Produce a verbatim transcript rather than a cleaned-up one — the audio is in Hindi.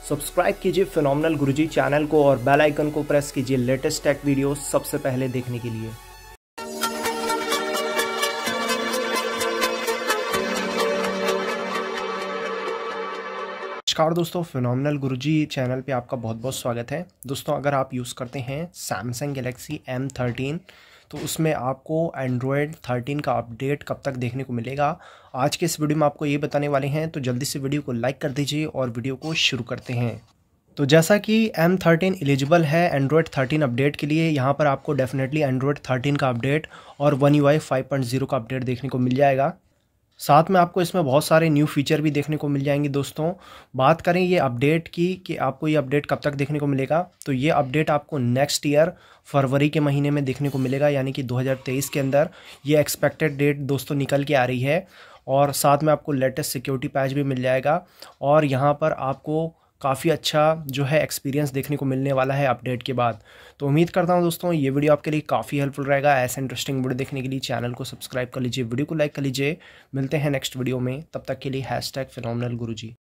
सब्सक्राइब कीजिए फिनोमिनल गुरुजी चैनल को और बेल आइकन को प्रेस कीजिए लेटेस्ट टेक वीडियो सबसे पहले देखने के लिए। नमस्कार दोस्तों, फिनोमिनल गुरुजी चैनल पे आपका बहुत बहुत स्वागत है। दोस्तों, अगर आप यूज़ करते हैं सैमसंग गैलेक्सी एम थर्टीन तो उसमें आपको एंड्रॉयड थर्टीन का अपडेट कब तक देखने को मिलेगा, आज के इस वीडियो में आपको ये बताने वाले हैं। तो जल्दी से वीडियो को लाइक कर दीजिए और वीडियो को शुरू करते हैं। तो जैसा कि एम थर्टीन एलिजिबल है एंड्रॉयड थर्टीन अपडेट के लिए, यहाँ पर आपको डेफिनेटली एंड्रॉयड थर्टीन का अपडेट और One U I five point zero का अपडेट देखने को मिल जाएगा। साथ में आपको इसमें बहुत सारे न्यू फीचर भी देखने को मिल जाएंगे। दोस्तों, बात करें ये अपडेट की कि आपको ये अपडेट कब तक देखने को मिलेगा, तो ये अपडेट आपको नेक्स्ट ईयर फरवरी के महीने में देखने को मिलेगा, यानी कि दो हज़ार तेईस के अंदर ये एक्सपेक्टेड डेट दोस्तों निकल के आ रही है। और साथ में आपको लेटेस्ट सिक्योरिटी पैच भी मिल जाएगा और यहाँ पर आपको काफ़ी अच्छा जो है एक्सपीरियंस देखने को मिलने वाला है अपडेट के बाद। तो उम्मीद करता हूं दोस्तों ये वीडियो आपके लिए काफ़ी हेल्पफुल रहेगा। ऐसे इंटरेस्टिंग वीडियो देखने के लिए चैनल को सब्सक्राइब कर लीजिए, वीडियो को लाइक कर लीजिए। मिलते हैं नेक्स्ट वीडियो में, तब तक के लिए हैशटैग फिनोमिनल गुरुजी।